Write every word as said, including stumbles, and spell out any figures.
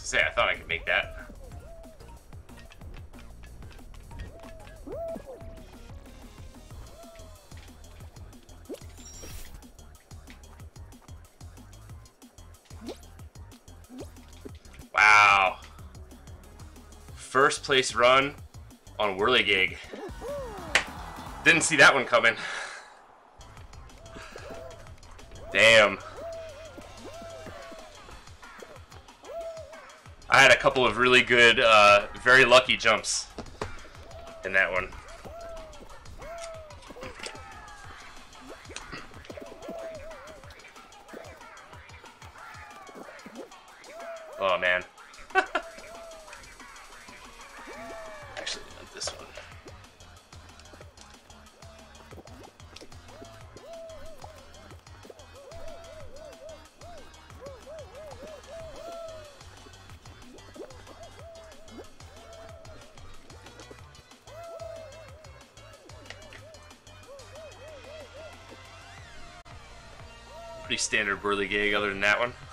Say, I thought I could make that. Wow. First place run on Whirligig. Didn't see that one coming. Damn. I had a couple of really good, uh, very lucky jumps in that one. Oh, man. Actually, not this one. Pretty standard Whirligig other than that one.